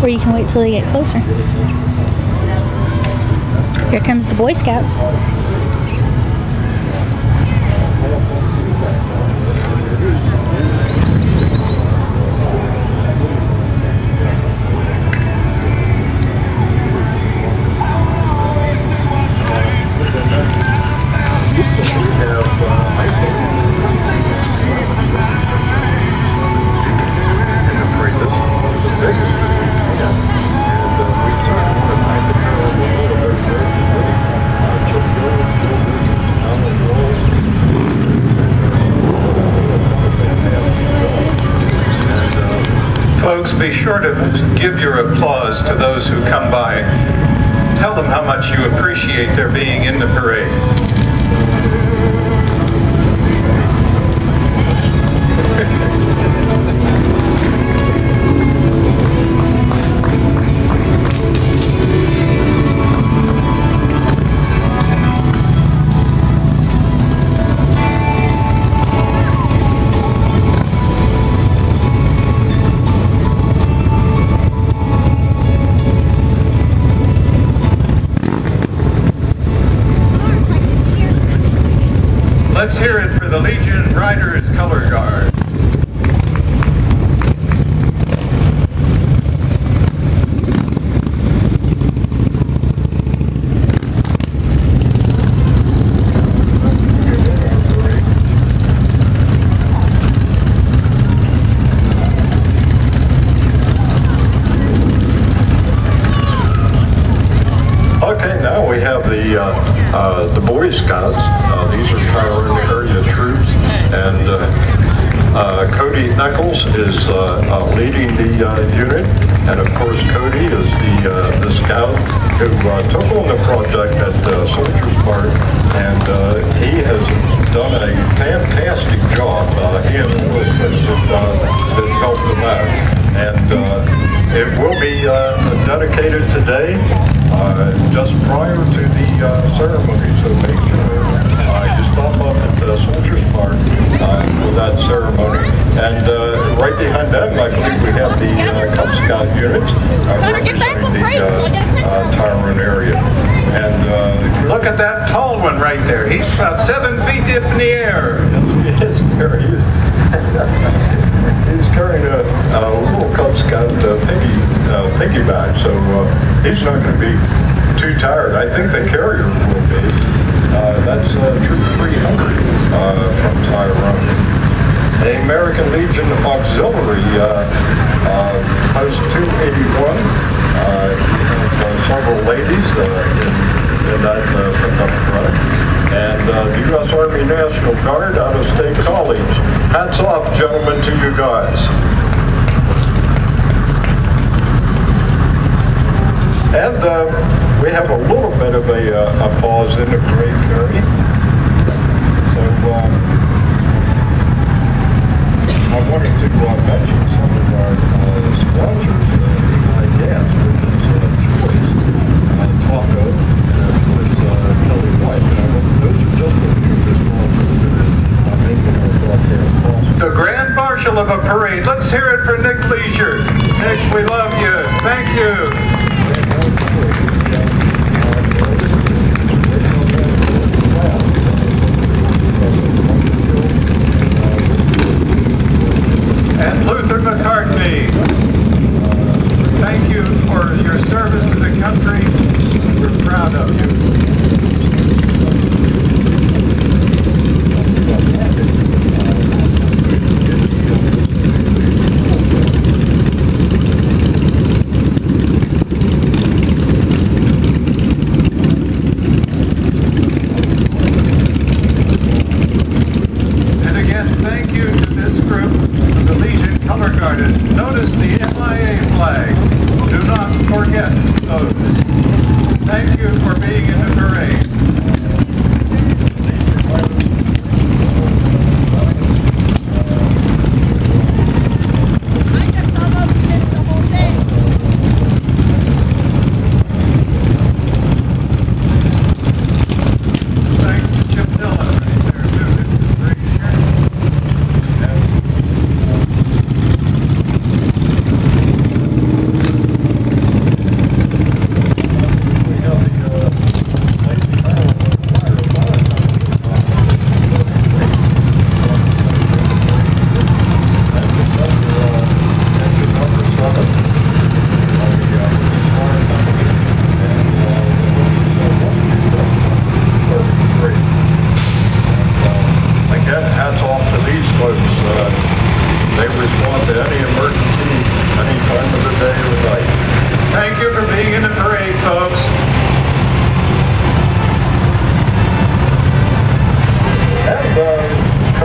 or you can wait till they get closer. Here comes the Boy Scouts. Folks, be sure to give your applause to those who come by. Tell them how much you appreciate their being in the parade. Let's hear it for the Legion Riders Color Guard. Okay, now we have the Boy Scouts. These are Tyrone area troops, and Cody Nichols is leading the unit, and of course Cody is the scout who took on the project at Soldiers Park, and he has done a fantastic job. He and Elizabeth that helped him out, and it will be dedicated today, just prior to the ceremony, so make sure you stop up at the Soldiers Park for that ceremony. And right behind them, I believe we have the Cub Scout units representing the Tyrone area. And look at that tall one right there. He's about 7 feet up in the air. Yes, he's carrying a little Cub Scout piggyback, so he's not going to be too tired. I think the carrier will be. That's Troop 300 from Tyrone. The American Legion Auxiliary, Post 281, several ladies in that pickup truck. And the U.S. Army National Guard out of State College. Hats off, gentlemen, to you guys. And we have a little bit of a pause in the parade journey. So I wanted to mention some of our sponsors, gas, which is Choice, Taco, and of course Kelly White. Those are just a few of the sponsors that are making our broadcast possible. The Grand Marshal of a parade. Let's hear it for Nick Leisure. Nick, we love you. Thank you. And Luther McCartney, thank you for your service to the country. We're proud of you.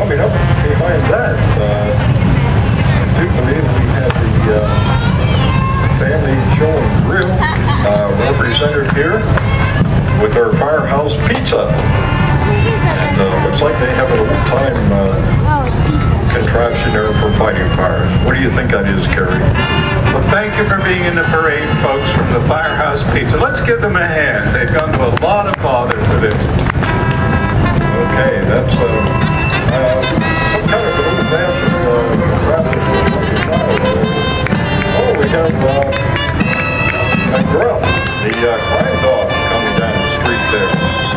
coming up behind that, I do believe we have the Family Show and Grill represented here with our Firehouse Pizza. And looks like they have an old-time contraption there for fighting fires. What do you think that is, Kerry? Well, thank you for being in the parade, folks, from the Firehouse Pizza. Let's give them a hand. They've gone to a lot of bother for this. Okay, that's some kind of an old-fashioned contraption for fighting fires. Oh, we have a Gruff, the crime dog, coming down the street there.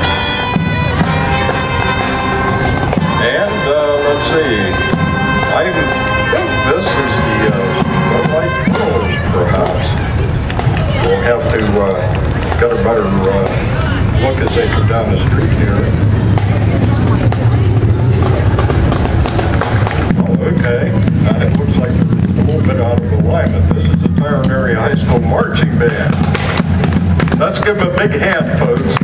And let's see, I think this is the White Rose, perhaps. We'll have to get a better look as they come down the street here. Oh, okay. It looks like a little bit out of alignment. This is the Tyrone Area High School Marching Band. Let's give them a big hand, folks.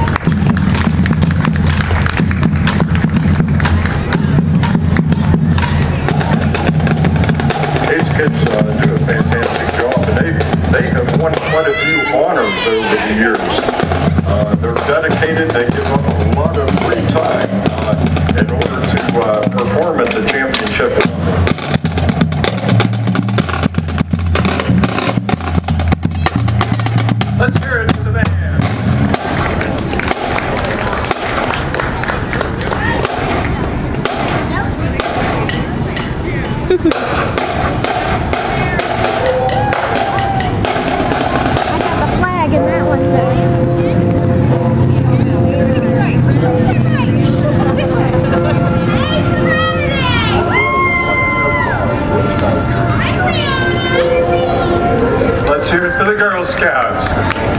Kids do a fantastic job, and they have won quite a few honors over the years. They're dedicated, they give up a lot of free time in order to perform at the championship level. Let's hear it for the band. Let's hear it for the Girl Scouts.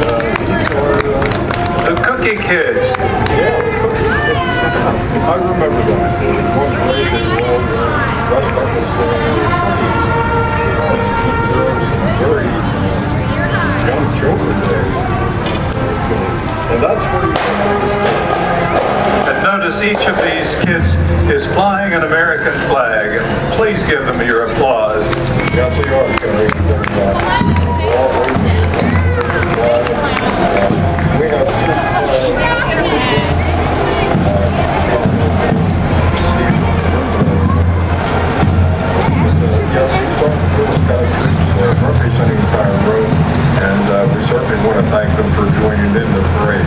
The Cookie Kids. Yeah, I remember that. One parade they were all dressed up as very young children there. And that's where And notice each of these kids is flying an American flag. Please give them your applause. yes, they are, Kerry. We have representing Tyrone, and we certainly want to thank them for joining in the parade.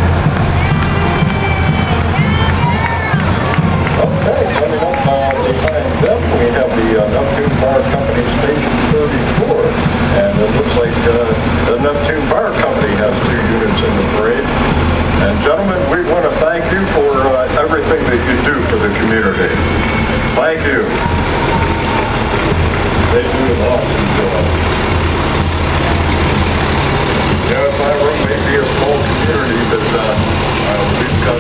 Okay, coming up behind them, we have the Neptune Bar Company Station 34, and it looks like the Neptune Bar Company has 2 units in the parade. And gentlemen, we want to thank you for everything that you do for the community. Thank you. They do an awesome job. Yeah, Tyrone may be a small community, but we've got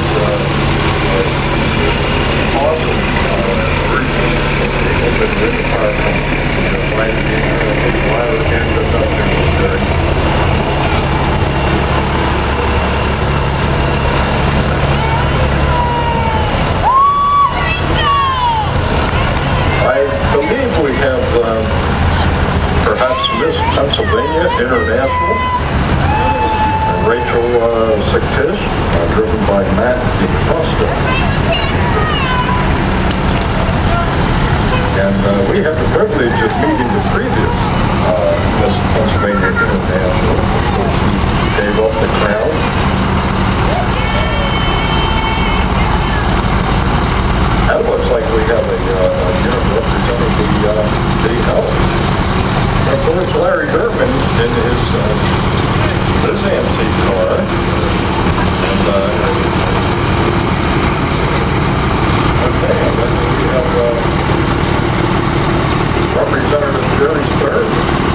awesome people that live in the fire company. Why we can't put nothing today. I believe we have perhaps Miss Pennsylvania International, Rachel Sictish, driven by Matt DeCosta. And we had the privilege of meeting the previous Miss Pennsylvania International, which gave up the crown. And it looks like we have a unit representing the health. And of course, Larry Durbin in his antique car. And okay, and then we have Representative Jerry Spur.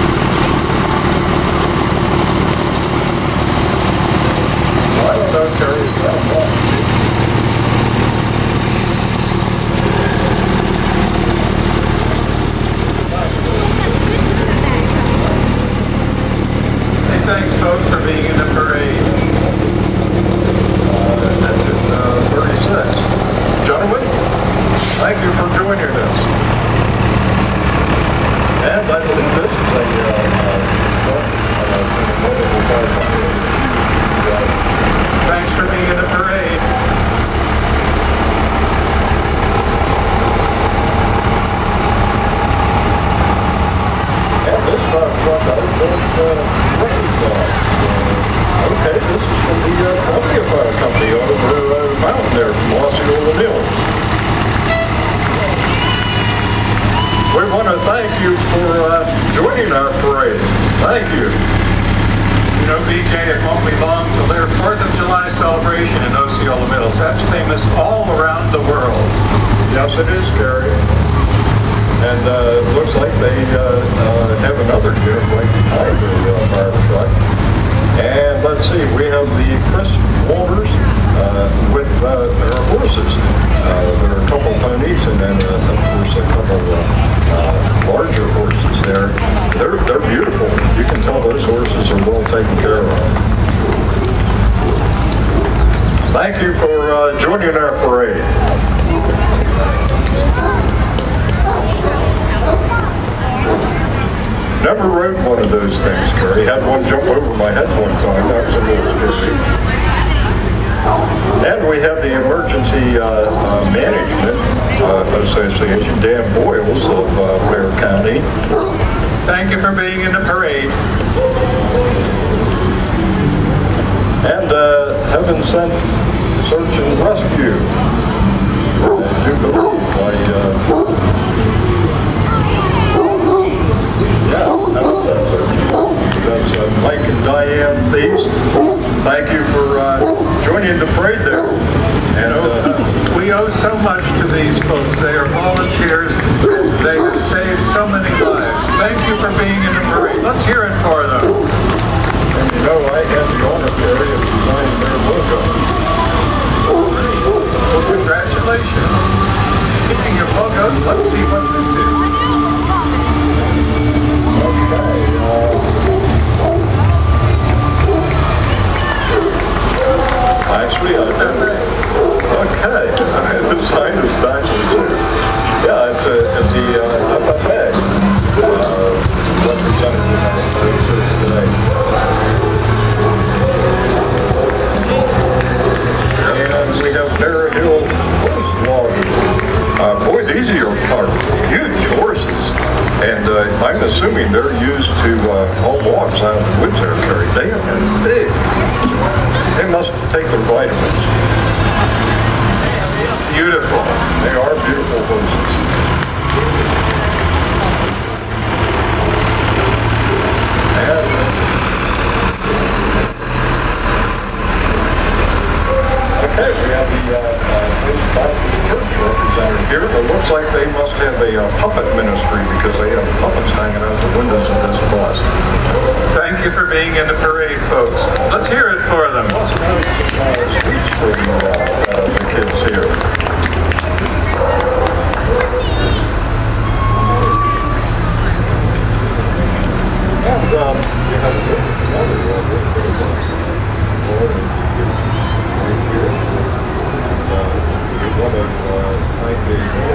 Well, I don't know, Terry, it's not much. want to thank you for joining our parade. Thank you. You know, BJ, it won't be long till their 4th of July celebration in Osceola Mills. That's famous all around the world. Yes, it is, Gary. And it looks like they have another gift right behind the fire truck. And let's see, we have the Chris Walters with their horses. There are a couple ponies and then, of course, a couple larger horses there. They're beautiful. You can tell those horses are well taken care of. Thank you for joining our parade. Never rode one of those things, Gary. Had one jump over my head one time. That was a little scary. And we have the Emergency Management Association, Dan Boyles of Ware County. Thank you for being in the parade. And Heaven Sent Search and Rescue. Jubilee by that's Mike and Diane Thies. Thank you for joining the parade there. And we owe so much to these folks. They are volunteers. They have saved so many lives. Thank you for being in the parade. Let's hear it for them. And you know, I had the honor, Gary, of designing their logo. Well, congratulations. Speaking of logos, let's see what this is. Actually, I did. Okay, the sign is backwards there. Yeah, it's the FFA representative today. And we have Bear Hill Horse Logging. Boy, these are huge horses. And I'm assuming they're used to haul logs out of the woods there, Terry. They have been big. They must take their vitamins. Beautiful. They are beautiful horses. And okay, we have the Baptist Church representative here. It looks like they must have a puppet ministry because they have puppets hanging out the windows of this bus. Thank you for being in the parade, folks. Let's hear it for them. Speech for the kids here. And you want to thank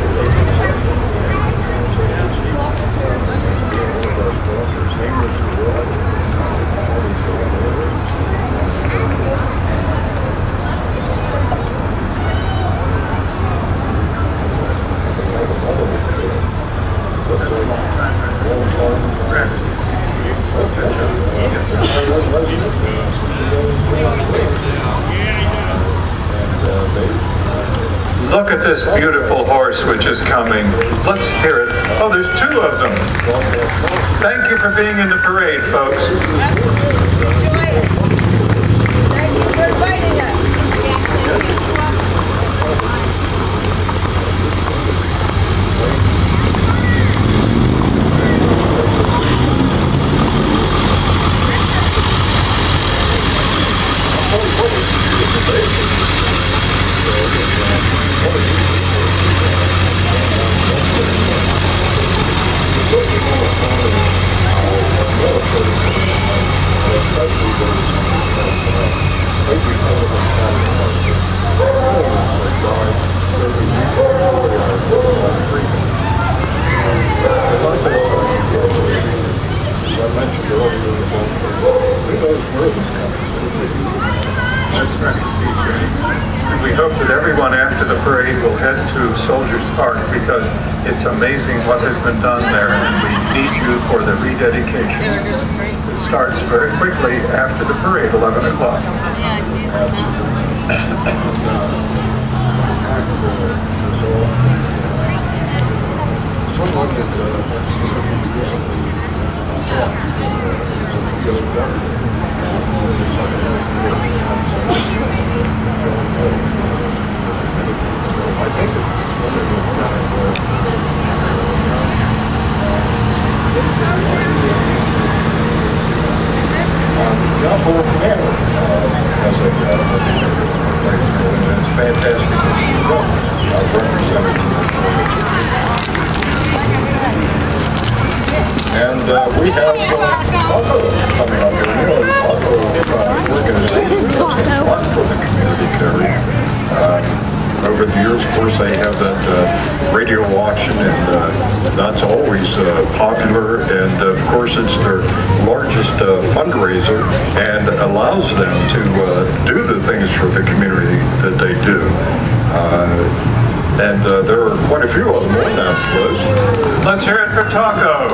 Look at this beautiful horse which is coming. Let's hear it. Oh, there's two of them. Thank you for being in the parade, folks. Thank you for inviting us. That's right, and we hope that everyone after the parade will head to Soldiers Park because it's amazing what has been done there, and we need you for the rededication. It starts very quickly after the parade, 11 o'clock. Yeah, I see it now. have Taco coming up here. You know, Taco organization does a lot for the community, Carrie. Over the years, of course, they have that radio auction, and that's always popular. And of course, it's their largest fundraiser, and allows them to do the things for the community that they do. And there are quite a few of them on that list. Let's hear it for Taco.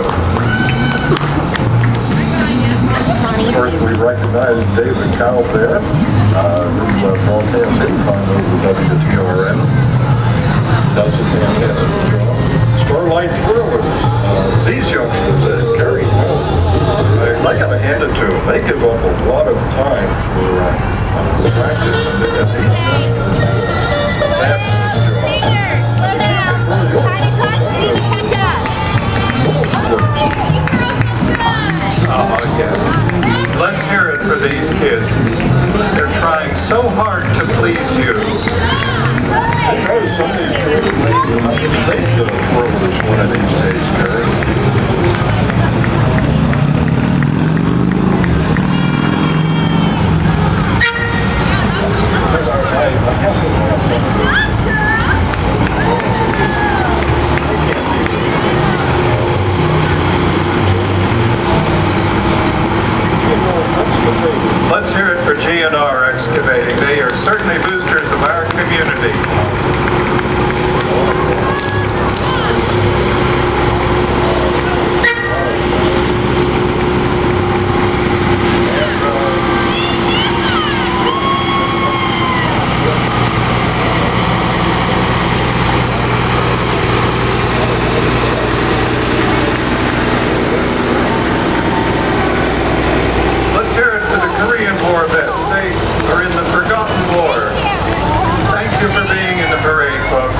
Of course, we recognize David Cowell there, who broadcasts anytime over WTRN. Does a fantastic job. Starlight Thrillers, these youngsters, Gary, I got to hand it to them. They give up a lot of time for practice, and these youngsters do a fabulous job. Slow down. Tiny tots need to catch up. Oh, yeah. Let's hear it for these kids. They're trying so hard to please you. I try to some of these kids make the thrillers one of these days, Gary. Let's hear it for GNR Excavating. They are certainly boosters of our community. Let's hear it for the Korean War vets. They are in the Forgotten War. Thank you for being in the parade, folks.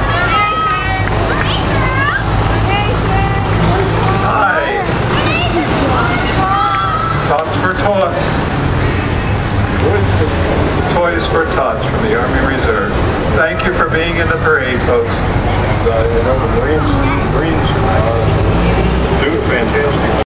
Hi. Tots for Tots. Toys for Tots from the Army Reserve. Thank you for being in the parade, folks. You know, the Marines